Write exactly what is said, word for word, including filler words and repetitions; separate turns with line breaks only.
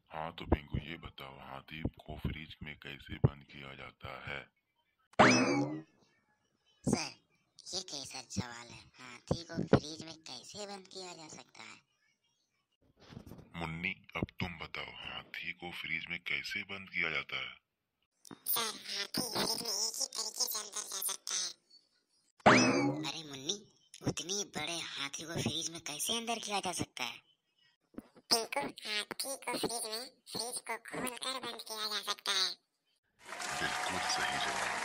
हाँ तो पिंकू ये बताओ, हाथी को फ्रिज में कैसे बंद किया जाता है?
सर, ये कैसा सवाल है? हाथी को फ्रिज में कैसे बंद किया जा सकता है?
मुन्नी अब तुम बताओ, हाथी को फ्रिज में कैसे बंद किया जाता है?
सर, हाथी फ्रिज में एक ही तरीके से अंदर जा सकता है।
अरे मुन्नी, उतनी बड़े हाथी को फ्रिज में कैसे अंदर किया जा सकता है?
पिंकू, हाथी को फ्रिज में फ्रिज को खोलकर बंद किया जा सकता है।
बिल्कुल सही जवाब।